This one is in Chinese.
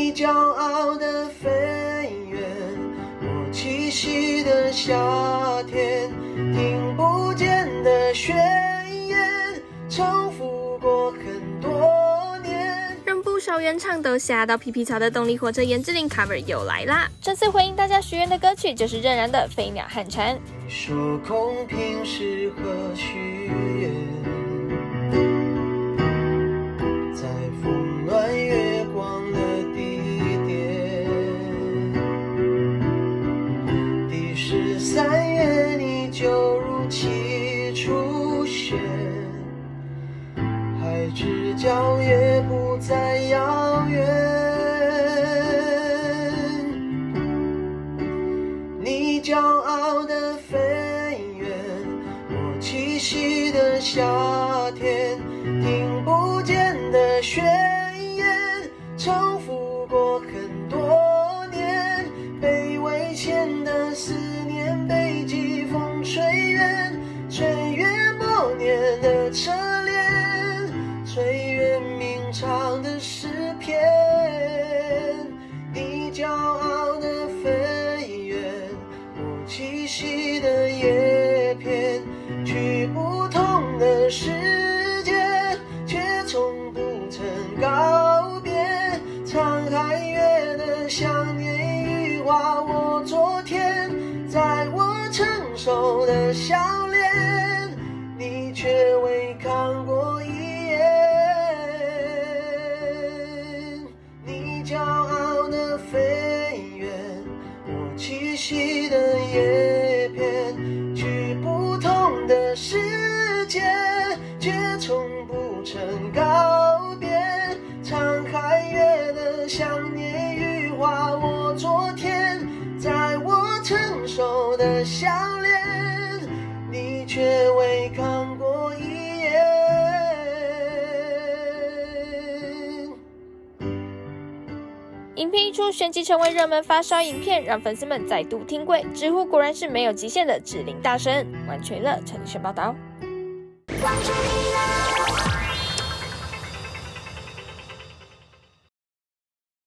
你骄傲的飞远，我栖息的夏天，听不见的宣言，重复过很多年。 让不少原唱都吓到皮皮草的动力火车颜志玲 cover 又来啦！这次回应大家许愿的歌曲就是任然的《飞鸟和蝉》。 说空瓶适合许愿，在风暖月光的地点，第13月你就如期出现，海之角也不再遥远，你骄傲的飞远，我栖息的夏天，听不见的宣言，重复过很多年，被危险的思念，被季风吹远，吹远默念的车帘，吹远鸣唱的诗篇，你骄傲的飞远，我栖息的叶片，去不同的世界，却从不曾告别。沧海月的想念羽化我昨天，在我成熟的笑脸，你却未看过一眼。你骄傲的飞远，我栖息的叶片，去不同的世界，却从不曾告别。沧海月的想念羽化我昨天，在我成熟的笑脸，你却未看过一眼。 影片一出，旋即成为热门发烧影片，让粉丝们再度听归，直呼果然是没有极限的志玲大神。完全娱乐陈立轩报道。 关注你了